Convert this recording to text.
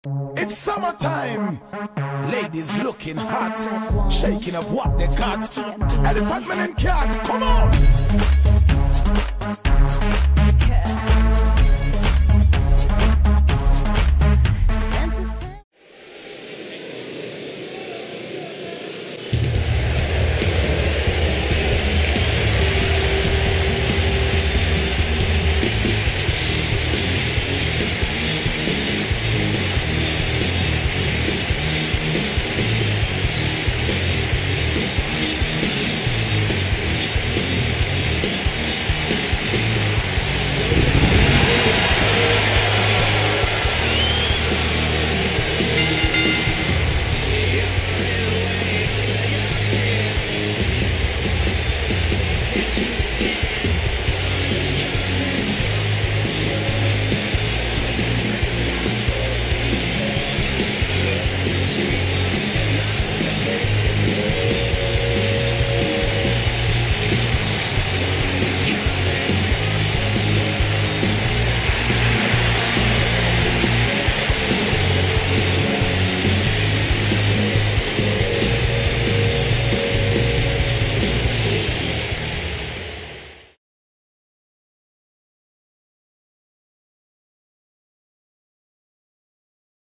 It's summertime. Ladies looking hot, shaking up what they got. Elephant man and cat, come on.